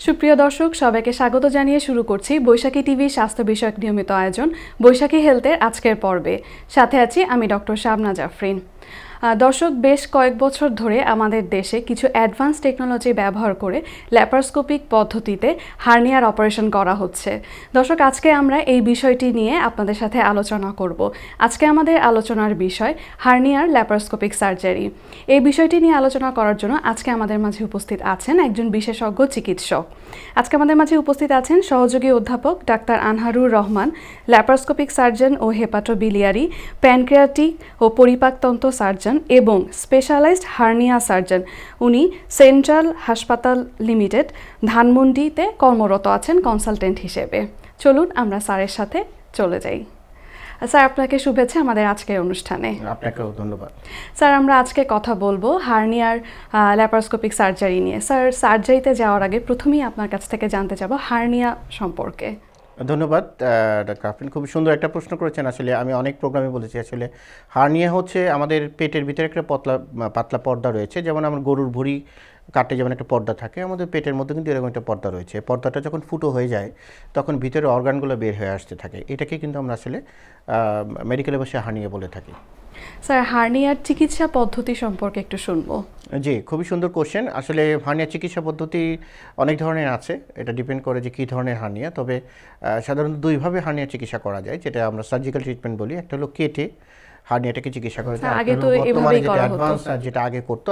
সুপ্রিয় দর্শক সবাইকে স্বাগত জানিয়ে শুরু করছি বৈশাখী টিভি স্বাস্থ্য বিষয়ক নিয়মিত আয়োজন বৈশাখী হেলথের আজকের পর্বে। সাথে আছি আমি ডক্টর শাবনা জাফরিন। দর্শক, বেশ কয়েক বছর ধরে আমাদের দেশে কিছু অ্যাডভান্স টেকনোলজি ব্যবহার করে ল্যাপারোস্কোপিক পদ্ধতিতে হার্নিয়ার অপারেশন করা হচ্ছে। দর্শক, আজকে আমরা এই বিষয়টি নিয়ে আপনাদের সাথে আলোচনা করব। আজকে আমাদের আলোচনার বিষয় হার্নিয়ার ল্যাপারোস্কোপিক সার্জারি। এই বিষয়টি নিয়ে আলোচনা করার জন্য আজকে আমাদের মাঝে উপস্থিত আছেন একজন বিশেষজ্ঞ চিকিৎসক। আজকে আমাদের মাঝে উপস্থিত আছেন সহযোগী অধ্যাপক doctor Anharur Rahman, laparoscopic surgeon ও হেপাটোবিলিয়ারি, প্যানক্রিয়াটিক ও পরিপাকতন্ত্র সার্জন এবং স্পেশালাইজড হার্নিয়া সার্জন। উনি সেন্ট্রাল হাসপাতাল লিমিটেড ধানমন্ডিতে কর্মরত আছেন কনসালটেন্ট হিসেবে। চলুন আমরা স্যারের সাথে চলে যাই। স্যার, আপনাকে শুভেচ্ছা আমাদের আজকের অনুষ্ঠানে। আপনাকেও ধন্যবাদ। স্যার, আমরা আজকে কথা বলবো হার্নিয়ার ল্যাপারোস্কোপিক সার্জারি নিয়ে। স্যার, সার্জারিতে যাওয়ার আগে প্রথমেই আপনার কাছ থেকে জানতে চাবো হার্নিয়া সম্পর্কে। ধন্যবাদ ডাক্তার আফরিন, খুব সুন্দর একটা প্রশ্ন করেছেন। আসলে আমি অনেক প্রোগ্রামে বলেছি, আসলে হার্নিয়া হচ্ছে আমাদের পেটের ভিতরে একটা পাতলা পর্দা রয়েছে। যেমন আমার গরুর ভুঁড়ি কাটে যেমন একটা পর্দা থাকে, আমাদের পেটের মধ্যে কিন্তু এরকম একটা পর্দা রয়েছে। পর্দাটা যখন ফুটো হয়ে যায় তখন ভিতরে অর্গানগুলো বের হয়ে আসতে থাকে। এটাকে কিন্তু আমরা আসলে মেডিকেলে বসে হার্নিয়া বলে থাকি। স্যার, হার্নিয়ার চিকিৎসা পদ্ধতি সম্পর্কে একটু শুনবো। জি, খুবই সুন্দর কোশ্চেন। আসলে হার্নিয়া চিকিৎসা পদ্ধতি অনেক ধরনের আছে, এটা ডিপেন্ড করে যে কী ধরনের হার্নিয়া। তবে সাধারণত দুইভাবে হার্নিয়া চিকিৎসা করা যায়, যেটা আমরা সার্জিক্যাল ট্রিটমেন্ট বলি। একটা হলো কেটে হার্নিয়াটাকে চিকিৎসা করা যায়, বর্তমানে যেটা অ্যাডভান্স যেটা আগে করতো।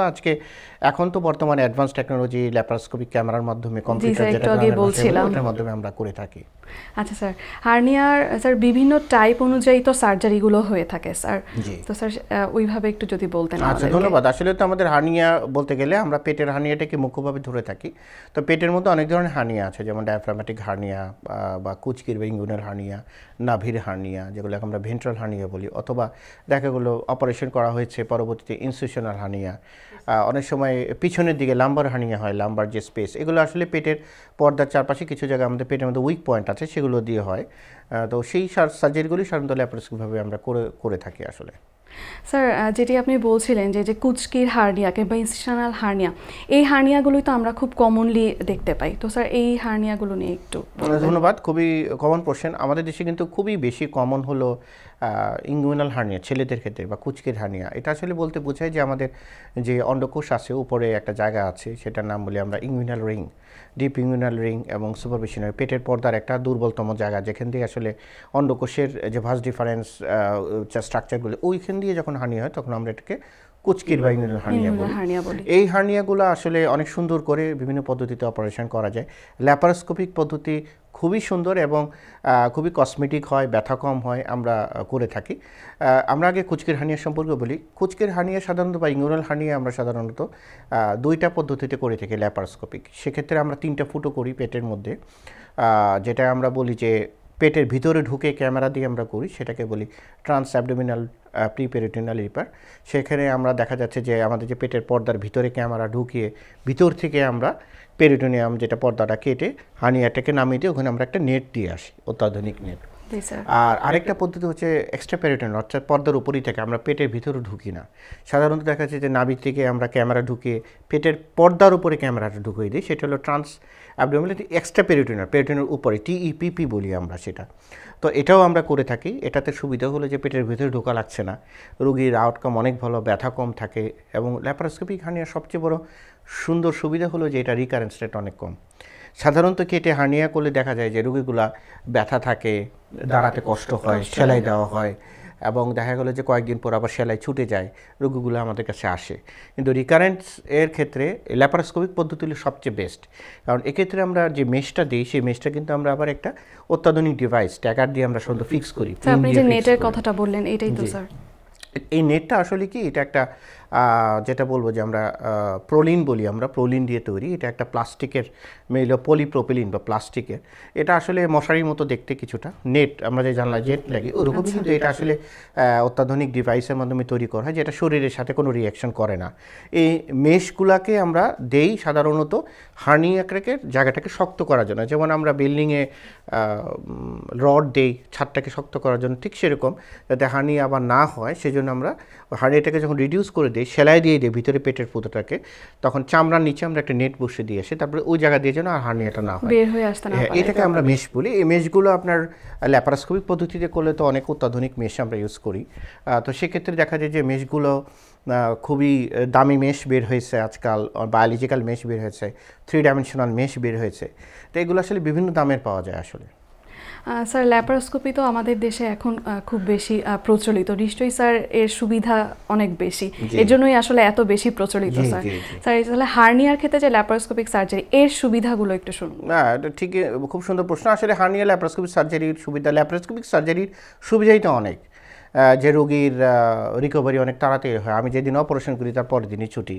এখন তো বর্তমানে অ্যাডভান্স টেকনোলজি ল্যাপারোস্কোপিক ক্যামেরার মাধ্যমে, কম্পিউটার যেটার মাধ্যমে আমরা করে থাকি। আচ্ছা স্যার, হার্নিয়ার স্যার বিভিন্ন টাইপ অনুযায়ী তো সার্জারিগুলো হয়ে থাকে স্যার, তো স্যার ওইভাবে একটু যদি বলতেন। আচ্ছা, ধন্যবাদ। আসলে তো আমাদের হার্নিয়া বলতে গেলে আমরা পেটের হার্নিয়াটাকে মুখ্যভাবে ধরে থাকি। তো পেটের মধ্যে অনেক ধরনের হার্নিয়া আছে, যেমন ডায়াফ্রামেটিক হার্নিয়া বা কুচকির বা ইঙ্গুইনাল হার্নিয়া, নাভির হার্নিয়া, যেগুলোকে আমরা ভেন্ট্রাল হার্নিয়া বলি, অথবা দেখা গেলো অপারেশন করা হয়েছে পরবর্তীতে ইনসিশনাল হার্নিয়া। অনেক সময় পিছনের দিকে লাম্বার হার্নিয়া হয়, লাম্বার যে স্পেস, এগুলো আসলে পেটের পর্দার চারপাশে কিছু জায়গায় আমাদের পেটের মধ্যে উইক পয়েন্ট আছে, সেগুলো দিয়ে হয়। তো সেই সার্জারিগুলি সাধারণত ল্যাপারোস্কোপিকভাবে আমরা করে থাকি আসলে। স্যার, যেটি আপনি বলছিলেন যে কুচকির হার্নিয়া কিংবা ইনসিশনাল হার্নিয়া, এই হার্নিয়াগুলোই তো আমরা খুব কমনলি দেখতে পাই। তো স্যার এই হার্নিয়াগুলো নিয়ে একটু। ধন্যবাদ, খুবই কমন কোশ্চেন। আমাদের দেশে কিন্তু খুবই বেশি কমন হলো ইঙ্গুইনাল হার্নিয়া ছেলেদের ক্ষেত্রে, বা কুচকির হার্নিয়া। এটা আসলে বলতে বোঝায় যে আমাদের যে অন্ডকোষ আছে উপরে একটা জায়গা আছে, সেটার নাম বলি আমরা inguinal ring, deep inguinal ring এবং সুপারফিশনাল পেটের পর্দার একটা দুর্বলতম জায়গা, যেখান দিয়ে আসলে অন্ডকোষের যে ভাস ডিফারেন্স স্ট্রাকচারগুলো, ওইখান দিয়ে যখন হার্নিয়া হয় তখন আমরা এটাকে কুচকির বা ইঙ্গুইনাল হার্নিয়া বলি। এই হার্নিয়াগুলো আসলে অনেক সুন্দর করে বিভিন্ন পদ্ধতিতে অপারেশন করা যায়। ল্যাপারোস্কোপিক পদ্ধতি খুবই সুন্দর এবং খুবই কসমেটিক হয়, ব্যথা কম হয়, আমরা করে থাকি। আমরা আগে কুচকির হার্নিয়া সম্পর্কে বলি। কুচকির হার্নিয়া সাধারণত বা ইঙ্গুইনাল হার্নিয়া আমরা সাধারণত দুইটা পদ্ধতিতে করে থাকি ল্যাপারোস্কোপিক। সেক্ষেত্রে আমরা 3টা ফুটো করি পেটের মধ্যে, যেটা আমরা বলি যে পেটের ভিতরে ঢুকে ক্যামেরা দিয়ে আমরা করি, সেটাকে বলি ট্রান্স অ্যাবডোমিনাল প্রিপেরিটোনিয়াল রিপার। সেখানে আমরা দেখা যাচ্ছে যে আমাদের যে পেটের পর্দার ভিতরে ক্যামেরা ঢুকিয়ে ভিতর থেকে আমরা পেরিটোনিয়াম যেটা পর্দাটা কেটে হার্নিয়াটাকে নামিয়ে দিয়ে ওখানে আমরা একটা নেট দিয়ে আসি, অত্যাধুনিক নেট। আর আরেকটা পদ্ধতি হচ্ছে এক্সট্রা পেরিটোনিয়াল, অর্থাৎ পর্দার উপরই থেকে, আমরা পেটের ভিতরে ঢুকি না। সাধারণত দেখা যাচ্ছে যে নাভি থেকে আমরা ক্যামেরা ঢুকিয়ে পেটের পর্দার উপরে ক্যামেরাটা ঢুকিয়ে দিই, সেটা হলো ট্রান্স অ্যাবডোমিনাল এক্সট্রা পেরিটোনিয়াল উপরে, TEPP বলি আমরা সেটা। তো এটাও আমরা করে থাকি। এটাতে সুবিধা হলো যে পেটের ভিতরে ঢোকা লাগছে না, রোগীর আউটকাম অনেক ভালো, ব্যথা কম থাকে। এবং ল্যাপারোস্কোপিক হার্নিয়ার সবচেয়ে বড় সুন্দর সুবিধা হলো যে এটা রিকারেন্স রেট অনেক কম। সাধারণত কেটে হার্নিয়া করলে দেখা যায় যে রোগীগুলা ব্যথা থাকে, দাঁড়াতে কষ্ট হয়, সেলাই দেওয়া হয়, এবং দেখা গেলো যে কয়েকদিন পর আবার সেলাই ছুটে যায়, রোগীগুলো আমাদের কাছে আসে। কিন্তু রিকারেন্স এর ক্ষেত্রে ল্যাপারোস্কোপিক পদ্ধতি হলো সবচেয়ে বেস্ট, কারণ এক্ষেত্রে আমরা যে মেশটা দিই সেই মেশটা কিন্তু আমরা আবার একটা অত্যাধুনিক ডিভাইস ট্যাগার দিয়ে আমরা সুন্দর ফিক্স করি। আপনি যে নেটের কথাটা বললেন, এটাই তো স্যার? এই নেটটা আসলে কি, এটা একটা যেটা বলবো যে আমরা প্রোলিন বলি, আমরা প্রোলিন দিয়ে তৈরি। এটা একটা প্লাস্টিকের পলিপ্রোপিলিন বা প্লাস্টিকের। এটা আসলে মশারির মতো দেখতে কিছুটা, নেট আমরা যে জানলা জেট লাগে ওরকম, কিন্তু এটা আসলে অত্যাধুনিক ডিভাইসের মাধ্যমে তৈরি করা হয়, যেটা শরীরের সাথে কোনো রিয়াকশন করে না। এই মেশগুলাকে আমরা দেই সাধারণত হার্নিয়াটাকে জায়গাটাকে শক্ত করার জন্য, যেমন আমরা বিল্ডিংয়ে রড দেই ছাদটাকে শক্ত করার জন্য, ঠিক সেরকম যাতে হার্নিয়া আবার না হয় সেজন্য আমরা হার্নিয়াটাকে যখন রিডিউস করে দিই, সেলাই দিয়ে দিই ভিতরে পেটের ফুটোটাকে, তখন চামড়ার নিচে আমরা একটা নেট বসে দিয়ে আসি, তারপরে ওই জায়গা দিয়ে যেন আর হার্নিয়াটা না হয়, বের হয়ে আসতে না পারে। এটাকে আমরা মেশ বলি। এই মেশগুলো আপনার ল্যাপারোস্কোপিক পদ্ধতিতে করলে তো অনেক অত্যাধুনিক মেশ আমরা ইউজ করি। তো সেক্ষেত্রে দেখা যায় যে মেশগুলো খুবই দামি মেশ বের হয়েছে আজকাল, বায়োলজিক্যাল মেশ বের হয়েছে, 3 ডাইমেনশনাল মেশ বের হয়েছে। তো এগুলো আসলে বিভিন্ন দামের পাওয়া যায় আসলে। স্যার ল্যাপারোস্কোপি তো আমাদের দেশে এখন খুব বেশি প্রচলিত, নিশ্চয়ই স্যার এর সুবিধা অনেক বেশি, এর জন্যই আসলে এত বেশি প্রচলিত। স্যার স্যার তাহলে হার্নিয়ার ক্ষেত্রে যে ল্যাপারোস্কোপিক সার্জারি এর সুবিধাগুলো একটু শুনুন। না, এটা ঠিক, খুব সুন্দর প্রশ্ন। আসলে হার্নিয়া ল্যাপারোস্কোপিক সার্জারির সুবিধা, ল্যাপারোস্কোপিক সার্জারির সুবিধাই তো অনেক, যে রোগীর রিকভারি অনেক তাড়াতাড়ি হয়। আমি যেদিন অপারেশন করি তার পরের দিনই ছুটি।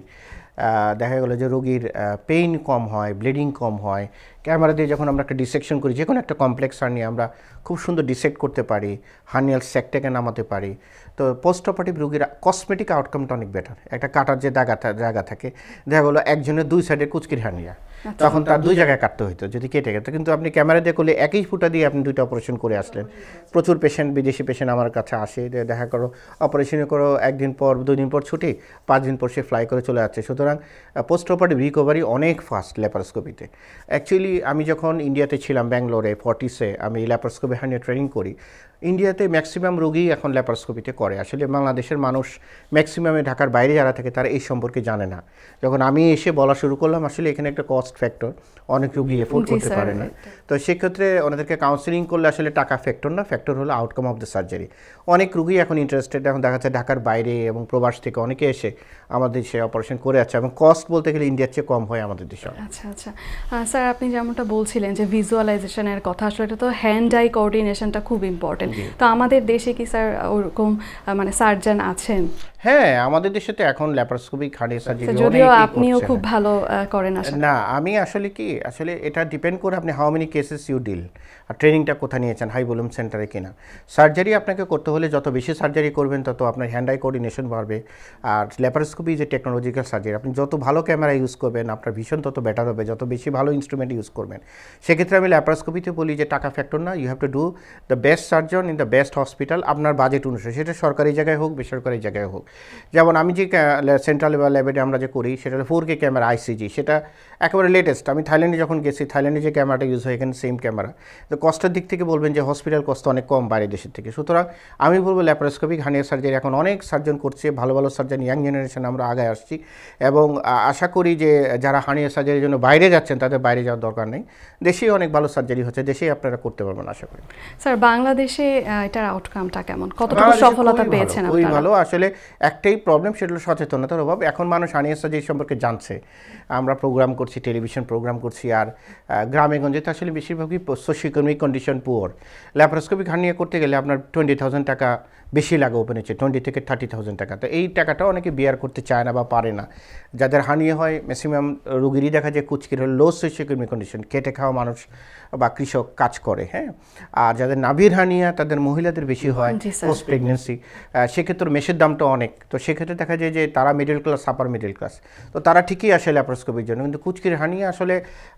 দেখা গেলো যে রোগীর পেইন কম হয়, ব্লিডিং কম হয়। ক্যামেরা দিয়ে যখন আমরা একটা ডিসেকশন করি, যে কোনো একটা কমপ্লেক্স হার্নিয়া আমরা খুব সুন্দর ডিসেক্ট করতে পারি, হার্নিয়াল স্যাকটাকে নামাতে পারি। তো পোস্ট অপারেটিভ রোগীর কসমেটিক আউটকামটা অনেক বেটার। একটা কাটার যে জায়গা থাকে, দেখা গেলো একজনের 2 সাইডে কুচকির হার্নিয়া, তখন তার 2 জায়গায় কাটতে হতো যদি কেটে গেত। কিন্তু আপনি ক্যামেরা দিয়ে করলে একই ফুটা দিয়ে আপনি 2টা অপারেশন করে আসলেন। প্রচুর পেশেন্ট, বিদেশি পেশেন্ট আমার কাছে আসে, দেখা করো অপারেশনে করো, 1 দিন পর 2 দিন পর ছুটি, 5 দিন পর সে ফ্লাই করে চলে যাচ্ছে। সুতরাং পোস্ট অপারেটিভ রিকভারি অনেক ফাস্ট ল্যাপারোস্কোপিতে। অ্যাকচুয়ালি আমি যখন ইন্ডিয়াতে ছিলাম, ব্যাঙ্গালোরে ফর্টিসে আমি ল্যাপারোস্কোপি হার্নিয়া ট্রেনিং করি, ইন্ডিয়াতে ম্যাক্সিমাম রোগী এখন ল্যাপারোস্কোপিতে করে। আসলে বাংলাদেশের মানুষ ম্যাক্সিমামে ঢাকার বাইরে যারা থাকে তারা এই সম্পর্কে জানে না। যখন আমি এসে বলা শুরু করলাম, আসলে এখানে একটা কস্ট ফ্যাক্টর, অনেক রোগী এফোর্ড করতে পারে না। তো সেক্ষেত্রে ওনাদেরকে কাউন্সিলিং করলে আসলে টাকা ফ্যাক্টর না, ফ্যাক্টর হলো আউটকাম অফ দ্য সার্জারি। অনেক রোগী এখন ইন্টারেস্টেড, এখন দেখা যাচ্ছে ঢাকার বাইরে এবং প্রবাস থেকে অনেকে এসে আমাদের দেশে অপারেশন করে আছে, এবং কস্ট বলতে গেলে ইন্ডিয়ার চেয়ে কম হয় আমাদের দেশে। আচ্ছা আচ্ছা স্যার, আপনি যেমনটা বলছিলেন যে ভিজুয়ালাইজেশনের কথা, আসলে এটা তো হ্যান্ড আই কোঅর্ডিনেশনটা খুব ইম্পর্টেন্ট। তো আমাদের দেশে কি স্যার ওরকম মানে সার্জন আছেন? হ্যাঁ, আমাদের দেশে তো এখন ল্যাপারোস্কোপিক হার্নিয়া সার্জারি, যদিও আপনিও খুব ভালো করেন আসলে। না, আমি আসলে কি, আসলে এটা ডিপেন্ড করে আপনি how many cases you deal, আর ট্রেনিংটা কোথায় নিয়েছেন, হাই ভলিউম সেন্টারে কিনা। সার্জারি আপনাকে করতে হলে যত বেশি সার্জারি করবেন তত আপনার হ্যান্ড আই কোঅর্ডিনেশন বাড়বে। আর ল্যাপারোস্কোপি যে টেকনোলজিক্যাল সার্জারি, আপনি যত ভালো ক্যামেরা ইউজ করবেন আপনার ভিশন তত বেটার হবে, যত বেশি ভালো ইনস্ট্রুমেন্ট ইউজ করবেন। সেক্ষেত্রে আমি ল্যাপারোস্কোপিতে বলি যে টাকা ফ্যাক্টর না, you have to do the best surgeon in the best hospital, আপনার বাজেট অনুসারে, সেটা সরকারি জায়গায় হোক বেসরকারি জায়গায় হোক। যেমন আমি যে সেন্ট্রাল ল্যাবে আমরা যে করি সেটা হলো 4K ক্যামেরা আইসিজি, সেটা একেবারে লেটেস্ট। আমি থাইল্যান্ডে যখন গেছি, থাইল্যান্ডে যে ক্যামেরাটা ইউজ হয় এখানে সেম ক্যামেরা। তো কস্টের দিক থেকে বলবেন যে হসপিটাল কস্ট অনেক কম বাইরের দেশের থেকে। সুতরাং আমি বলবো ল্যাপারোস্কোপিক হার্নিয়া সার্জারি এখন অনেক সার্জন করছে, ভালো ভালো সার্জন, ইয়াং জেনারেশন আমরা আগায় আসছি, এবং আশা করি যে যারা হার্নিয়া সার্জারির জন্য বাইরে যাচ্ছেন তাদের বাইরে যাওয়ার দরকার নেই, দেশেই অনেক ভালো সার্জারি হচ্ছে, দেশেই আপনারা করতে পারবেন আশা করি। স্যার বাংলাদেশে এটার আউটকামটা কেমন, কতটুকু সফলতা পেয়েছেন আপনারা? খুবই ভালো। আসলে একটাই প্রবলেম, সেটা হলো সচেতনতার অভাব। এখন মানুষ হার্নিয়া সার্জারি সম্পর্কে জানছে, আমরা প্রোগ্রাম করছি, টেলিভিশন প্রোগ্রাম করছি, আর গ্রামে গঞ্জে তো আসলে বেশিরভাগই socio economic condition poor. Laparoscopic hernia করতে গেলে আপনার 20,000 টাকা বেশি লাগে ওপেন হচ্ছে, 20 থেকে 30,000 টাকা। তো এই টাকাটা অনেকে বিয়ার করতে চায় না বা পারে না। যাদের হার্নিয়া হয় ম্যাক্সিমাম রোগীরই দেখা যায় কুচকির হল লো সোশিও ইকোনমিক কন্ডিশন, খেটে খাওয়া মানুষ বা কৃষক কাজ করে, হ্যাঁ। আর যাদের নাভির হার্নিয়া তাদের মহিলাদের বেশি হয় পোস্ট প্রেগনেন্সি, সেক্ষেত্রে মেশের দামটা অনেক। তো সেক্ষেত্রে দেখা যায় যে তারা middle class, upper middle class, তো তারা ঠিকই আসে ল্যাপারোস্কোপির জন্য। কিন্তু কুচকির হার্নিয়া আসলে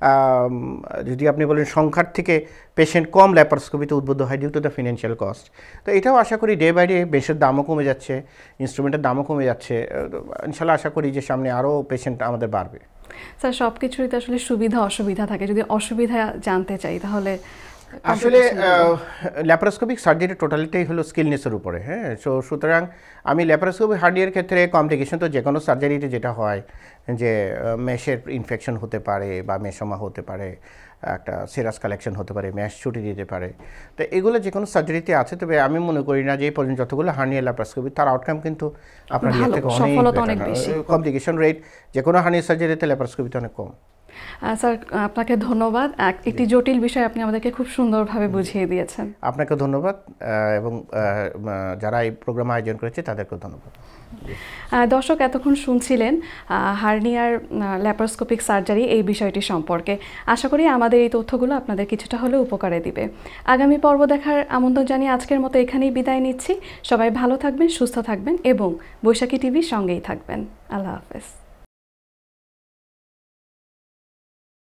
যদি আপনি বলেন সংখ্যার থেকে পেশেন্ট কম ল্যাপারোস্কোপিতে উদ্বুদ্ধ হয় due to the financial cost. তো এটাও আশা করি ডে বাই ডে মেশের দামও কমে যাচ্ছে, ইনস্ট্রুমেন্টের দামও কমে যাচ্ছে। ইনশাল্লাহ আশা করি যে সামনে আরও পেশেন্ট আমাদের বাড়বে। স্যার সব কিছুরই তো আসলে সুবিধা অসুবিধা থাকে, যদি অসুবিধা জানতে চাই তাহলে আসলে ল্যাপারোস্কোপিক সার্জারি টোটালিটাই হলো স্কিলনেসের উপরে, হ্যাঁ। সুতরাং আমি ল্যাপারোস্কোপিক হার্নিয়ার ক্ষেত্রে কমপ্লিকেশন তো যে কোনো সার্জারিতে যেটা হয় যে মেশের ইনফেকশন হতে পারে বা মেসোমা হতে পারে, একটা সিরাস কালেকশন হতে পারে, ম্যাশ ছুটি দিতে পারে। তো এগুলো যে কোনো সার্জারিতে আছে, তবে আমি মনে করি না যে এই পর্যন্ত যতগুলো হার্নিয়া ল্যাপারোস্কোপি তার আউটকাম কিন্তু আপনার ইয়ে থেকে অনেক বেশি। কমপ্লিকেশন রেট যে কোনো হার্নিয়া সার্জারিতে ল্যাপারোস্কোপিতে অনেক কম। স্যার আপনাকে ধন্যবাদ, একটি জটিল বিষয় আপনি আমাদেরকে খুব সুন্দরভাবে বুঝিয়ে দিয়েছেন। আপনাকে ধন্যবাদ, এবং যারা এই প্রোগ্রাম আয়োজন করেছে তাদেরকেও ধন্যবাদ। দর্শক এতক্ষণ শুনছিলেন হার্নিয়ার ল্যাপারোস্কোপিক সার্জারি এই বিষয়টি সম্পর্কে। আশা করি আমাদের এই তথ্যগুলো আপনাদের কিছুটা হলেও উপকারে দিবে। আগামী পর্ব দেখার আমন্ত্রণ জানিয়ে আজকের মতো এখানেই বিদায় নিচ্ছি। সবাই ভালো থাকবেন, সুস্থ থাকবেন এবং বৈশাখী টিভির সঙ্গেই থাকবেন। আল্লাহ হাফেজ।